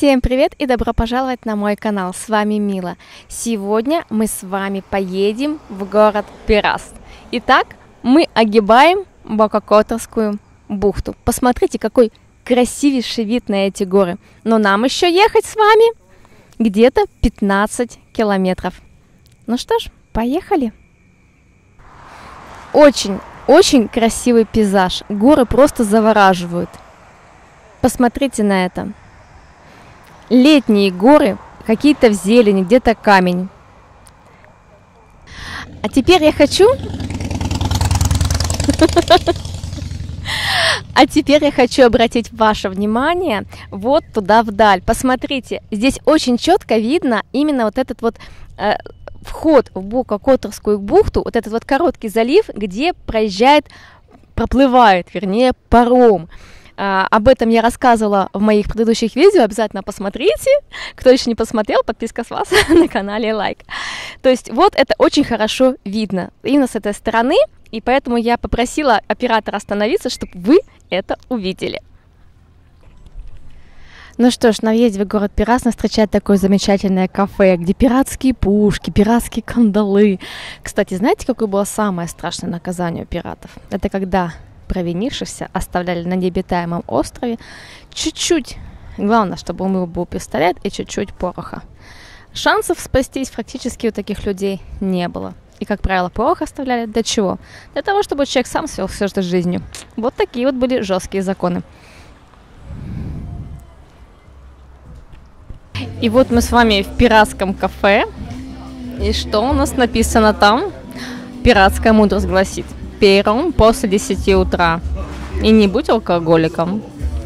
Всем привет и добро пожаловать на мой канал, с вами Мила. Сегодня мы с вами поедем в город Пираст. Итак, мы огибаем Бококоторскую бухту. Посмотрите, какой красивейший вид на эти горы. Но нам еще ехать с вами где-то 15 километров. Ну что ж, поехали. Очень красивый пейзаж. Горы просто завораживают. Посмотрите на это. Летние горы, какие-то в зелени, где-то камень. А теперь я хочу... обратить ваше внимание вот туда вдаль. Посмотрите, здесь очень четко видно именно вот этот вот вход в Бококоторскую бухту, вот этот вот короткий залив, где проплывает паром. Об этом я рассказывала в моих предыдущих видео, обязательно посмотрите. Кто еще не посмотрел, подписка с вас на канале, лайк. То есть вот это очень хорошо видно именно с этой стороны, и поэтому я попросила оператора остановиться, чтобы вы это увидели. Ну что ж, на въезде в город Пираст нас встречает такое замечательное кафе, где пиратские пушки, пиратские кандалы. Кстати, знаете, какое было самое страшное наказание у пиратов? Это когда провинившихся оставляли на необитаемом острове чуть-чуть, главное, чтобы у него был пистолет и чуть-чуть пороха. Шансов спастись практически у таких людей не было. И, как правило, порох оставляли для чего? Для того, чтобы человек сам свел все это с жизнью. Вот такие вот были жесткие законы. И вот мы с вами в пиратском кафе. И что у нас написано там? Пиратская мудрость гласит: пейром после 10 утра. И не будь алкоголиком.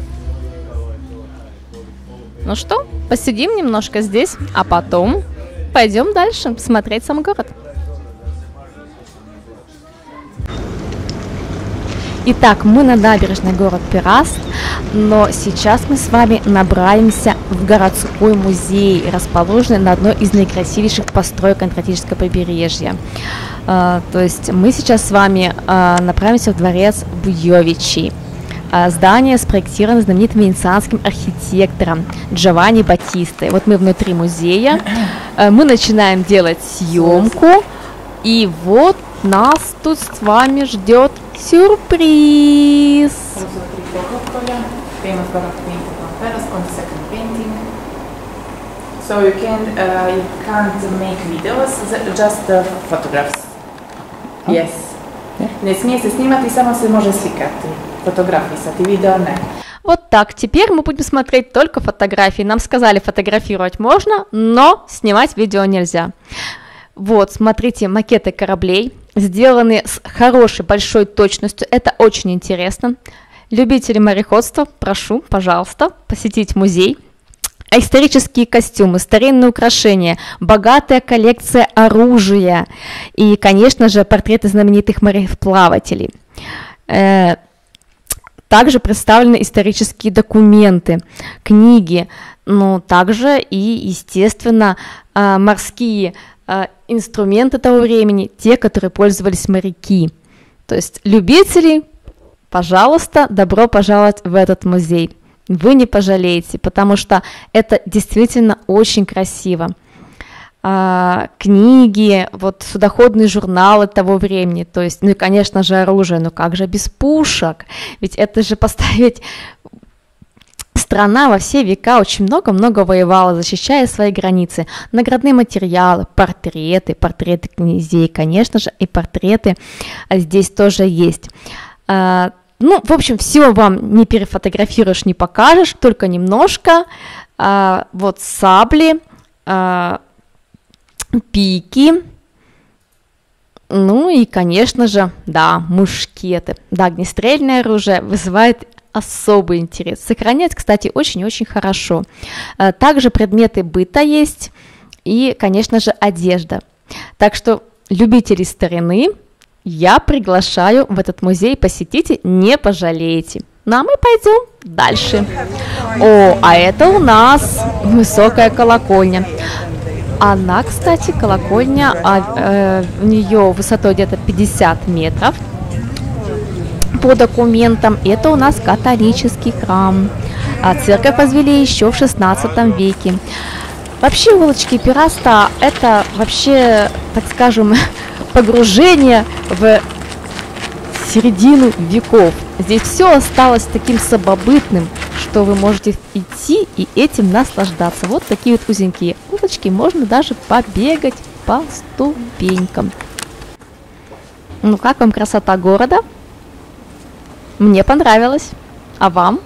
Ну что, посидим немножко здесь, а потом пойдем дальше смотреть сам город. Итак, мы на набережной город Пираст, но сейчас мы с вами направимся в городской музей, расположенный на одной из наикрасивейших построек Адриатического побережья. То есть мы сейчас с вами направимся в дворец Буйовичи. Здание спроектировано знаменитым венецианским архитектором Джованни Баттистой. Вот мы внутри музея, мы начинаем делать съемку, и вот нас тут с вами ждет сюрприз. So you can't make videos, just photographs. Yes. Не смije se snimati, samo se može slikati. Fotografisati, video ne. Вот так. Теперь мы будем смотреть только фотографии. Нам сказали, фотографировать можно, но снимать видео нельзя. Вот, смотрите, макеты кораблей, сделаны с хорошей, большой точностью. Это очень интересно. Любители мореходства, прошу, пожалуйста, посетить музей. Исторические костюмы, старинные украшения, богатая коллекция оружия и, конечно же, портреты знаменитых мореплавателей. Также представлены исторические документы, книги, но также и, естественно, морские инструменты того времени, те, которые пользовались моряки. То есть любители, пожалуйста, добро пожаловать в этот музей. Вы не пожалеете, потому что это действительно очень красиво. Книги, вот судоходные журналы того времени, то есть, ну и, конечно же, оружие, но как же без пушек? Ведь это же поставить... Страна во все века очень много-много воевала, защищая свои границы. Наградные материалы, портреты князей, конечно же, и портреты здесь тоже есть. Ну, в общем, все вам не перефотографируешь, не покажешь, только немножко. Вот сабли, пики, ну и, конечно же, да, мушкеты. Да, огнестрельное оружие вызывает особый интерес. Сохранять, кстати, очень-очень хорошо. Также предметы быта есть и, конечно же, одежда. Так что любители старины я приглашаю в этот музей, посетите, не пожалеете. Ну а мы пойдем дальше. О, а это у нас высокая колокольня. Она, кстати, колокольня, у нее высотой где-то 50 метров. По документам это у нас католический храм. А церковь возвели еще в 16 веке. Вообще улочки Пираста – это вообще, так скажем, погружение в середину веков. Здесь все осталось таким самобытным, что вы можете идти и этим наслаждаться. Вот такие вот узенькие улочки, можно даже побегать по ступенькам. Ну как вам красота города? Мне понравилось. А вам?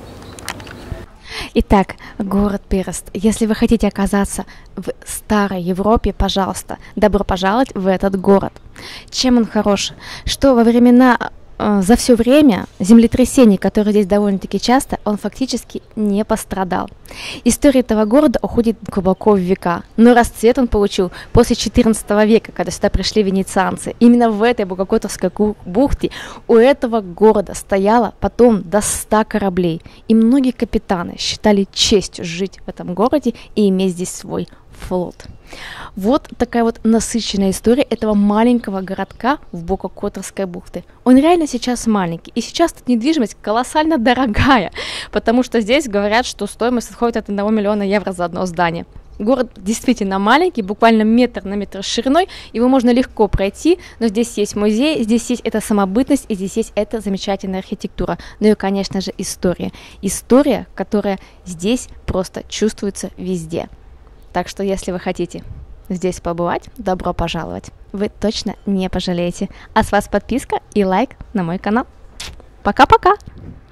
Итак, город Пираст. Если вы хотите оказаться в старой Европе, пожалуйста, добро пожаловать в этот город. Чем он хорош? Что во времена, за все время землетрясений, которые здесь довольно-таки часто, он фактически не пострадал. История этого города уходит глубоко в века, но расцвет он получил после 14 века, когда сюда пришли венецианцы. Именно в этой Богокотовской бухте у этого города стояло потом до 100 кораблей, и многие капитаны считали честью жить в этом городе и иметь здесь свой флот. Вот такая вот насыщенная история этого маленького городка в Богокотовской бухте. Он реально сейчас маленький, и сейчас тут недвижимость колоссально дорогая, потому что здесь говорят, что стоимость отходит от 1 миллиона евро за одно здание. Город действительно маленький, буквально метр на метр шириной, его можно легко пройти, но здесь есть музей, здесь есть эта самобытность, и здесь есть эта замечательная архитектура. Ну и, конечно же, история. История, которая здесь просто чувствуется везде. Так что, если вы хотите здесь побывать, добро пожаловать. Вы точно не пожалеете. А с вас подписка и лайк на мой канал. Пока-пока!